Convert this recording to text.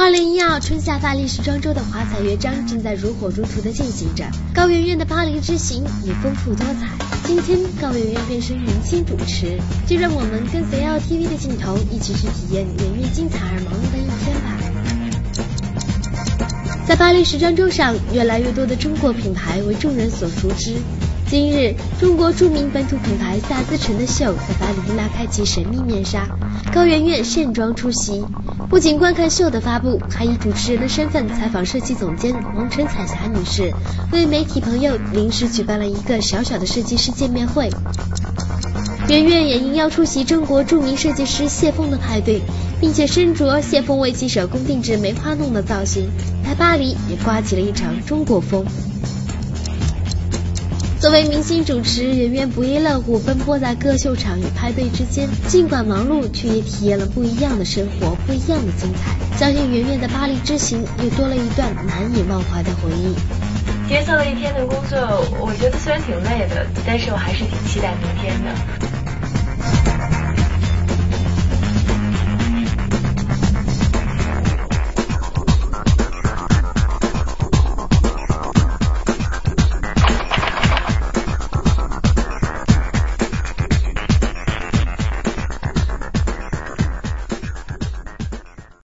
2012春夏巴黎时装周的华彩乐章正在如火如荼地进行着，高圆圆的巴黎之行也丰富多彩。今天高圆圆变身明星主持，就让我们跟随 LTV 的镜头一起去体验圆圆精彩而忙碌的一天吧。在巴黎时装周上，越来越多的中国品牌为众人所熟知。今日，中国著名本土品牌萨姿城的秀在巴黎拉开其神秘面纱，高圆圆盛装出席，不仅观看秀的发布，还以主持人的身份采访设计总监王陈彩霞女士，为媒体朋友临时举办了一个小小的设计师见面会。圆圆也应邀出席中国著名设计师谢峰的派对，并且身着谢峰为其手工定制梅花弄的造型，在巴黎也刮起了一场中国风。作为明星主持，圆圆不亦乐乎奔波在各秀场与派对之间，尽管忙碌，却也体验了不一样的生活，不一样的精彩。相信圆圆的巴黎之行又多了一段难以忘怀的回忆。 今天做了一天的工作，我觉得虽然挺累的，但是我还是挺期待明天的。